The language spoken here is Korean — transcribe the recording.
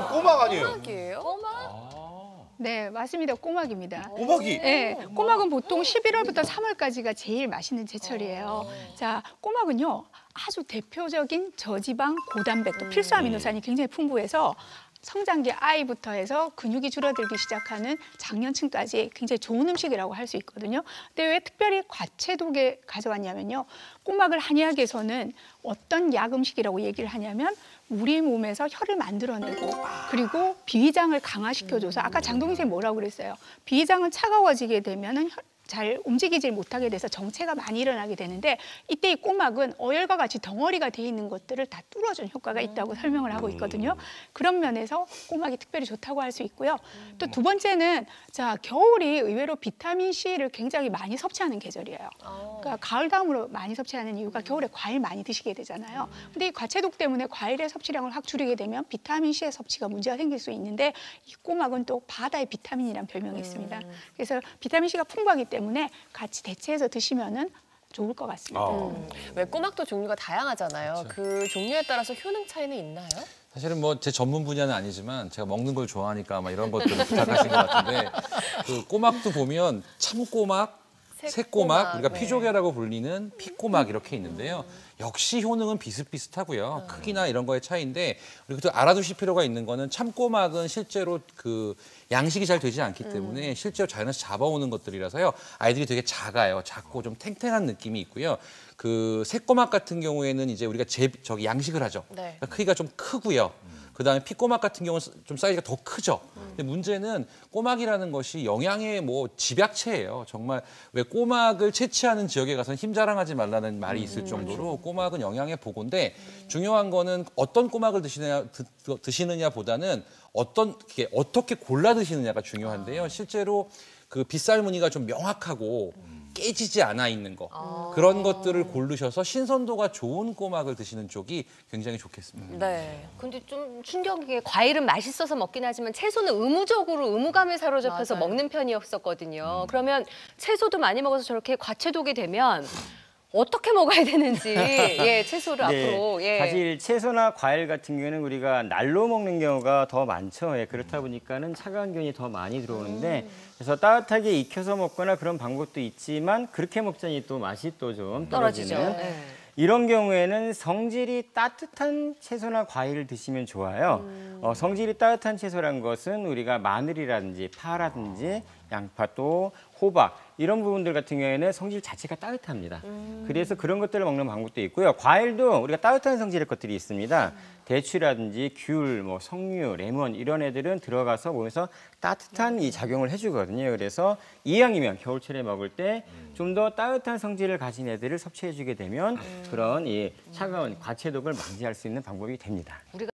이거 꼬막 아니에요? 꼬막이에요? 꼬막? 네, 맞습니다. 꼬막입니다. 꼬막이? 네, 꼬막은 보통 11월부터 3월까지가 제일 맛있는 제철이에요. 자, 꼬막은요, 아주 대표적인 저지방, 고단백, 또 필수 아미노산이 굉장히 풍부해서 성장기 아이부터 해서 근육이 줄어들기 시작하는 장년층까지 굉장히 좋은 음식이라고 할 수 있거든요. 근데 왜 특별히 과채독에 가져왔냐면요. 꼬막을 한의학에서는 어떤 약 음식이라고 얘기를 하냐면 우리 몸에서 혈을 만들어내고 그리고 비위장을 강화시켜줘서 아까 장동희 선생님 뭐라고 그랬어요? 비위장은 차가워지게 되면은 잘 움직이질 못하게 돼서 정체가 많이 일어나게 되는데 이때 이 꼬막은 어혈과 같이 덩어리가 돼 있는 것들을 다 뚫어준 효과가 있다고 설명을 하고 있거든요. 그런 면에서 꼬막이 특별히 좋다고 할 수 있고요. 또 두 번째는 자 겨울이 의외로 비타민 C를 굉장히 많이 섭취하는 계절이에요. 그러니까 가을 다음으로 많이 섭취하는 이유가 겨울에 과일 많이 드시게 되잖아요. 근데 이 과채독 때문에 과일의 섭취량을 확 줄이게 되면 비타민 C의 섭취가 문제가 생길 수 있는데 이 꼬막은 또 바다의 비타민이라는 별명이 있습니다. 그래서 비타민 C가 풍부하기 때문에 같이 대체해서 드시면은 좋을 것 같습니다. 왜 꼬막도 종류가 다양하잖아요. 그렇죠. 그 종류에 따라서 효능 차이는 있나요? 사실은 뭐 제 전문 분야는 아니지만 제가 먹는 걸 좋아하니까 아마 이런 것들을 부탁하신 것 같은데 그 꼬막도 보면 참꼬막, 새꼬막, 우리가 피조개라고 불리는 피꼬막 이렇게 있는데요. 역시 효능은 비슷비슷하고요. 크기나 이런 거의 차이인데 우리가 또 알아두실 필요가 있는 거는 참꼬막은 실제로 그 양식이 잘 되지 않기 때문에 실제로 자연에서 잡아오는 것들이라서요. 아이들이 되게 작아요. 작고 좀 탱탱한 느낌이 있고요. 그 새꼬막 같은 경우에는 이제 우리가 양식을 하죠. 네. 그러니까 크기가 좀 크고요. 그다음에 피꼬막 같은 경우는 좀 사이즈가 더 크죠. 근데 문제는 꼬막이라는 것이 영양의 뭐 집약체예요. 정말 왜 꼬막을 채취하는 지역에 가서는 힘 자랑하지 말라는 말이 있을 정도로 꼬막은 영양의 보고인데 중요한 거는 어떤 꼬막을 드시느냐보다는 어떻게 골라 드시느냐가 중요한데요. 실제로 그 빗살무늬가 좀 명확하고 깨지지 않아 있는 거 그런 것들을 고르셔서 신선도가 좋은 꼬막을 드시는 쪽이 굉장히 좋겠습니다. 네. 근데 좀 충격이게 과일은 맛있어서 먹긴 하지만 채소는 의무적으로 의무감에 사로잡혀서 맞아요. 먹는 편이었었거든요. 그러면 채소도 많이 먹어서 저렇게 과체독이 되면 어떻게 먹어야 되는지 예, 채소를 앞으로 예. 사실 채소나 과일 같은 경우는 우리가 날로 먹는 경우가 더 많죠. 예, 그렇다 보니까는 차가운 기운이 더 많이 들어오는데 그래서 따뜻하게 익혀서 먹거나 그런 방법도 있지만 그렇게 먹자니 또 맛이 또 좀 떨어지는 네. 이런 경우에는 성질이 따뜻한 채소나 과일을 드시면 좋아요. 성질이 따뜻한 채소란 것은 우리가 마늘이라든지 파라든지 양파 또 호박 이런 부분들 같은 경우에는 성질 자체가 따뜻합니다. 그래서 그런 것들을 먹는 방법도 있고요. 과일도 우리가 따뜻한 성질의 것들이 있습니다. 대추라든지 귤, 뭐 석류, 레몬 이런 애들은 들어가서 몸에서 따뜻한 이 작용을 해주거든요. 그래서 이왕이면 겨울철에 먹을 때 좀 더 따뜻한 성질을 가진 애들을 섭취해주게 되면 그런 이 차가운 과체독을 방지할 수 있는 방법이 됩니다.